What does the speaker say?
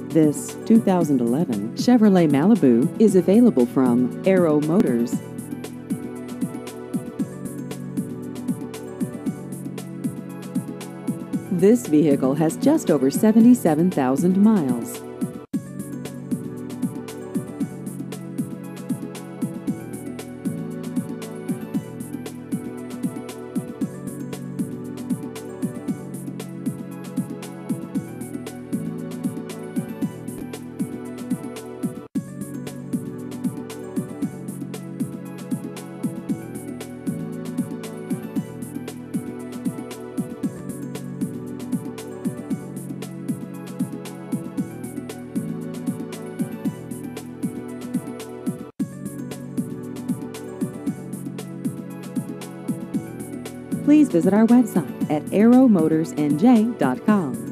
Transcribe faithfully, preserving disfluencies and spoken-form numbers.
This two thousand eleven Chevrolet Malibu is available from Arrow Motors. This vehicle has just over seventy-seven thousand miles. Please visit our website at arrow motors n j dot com.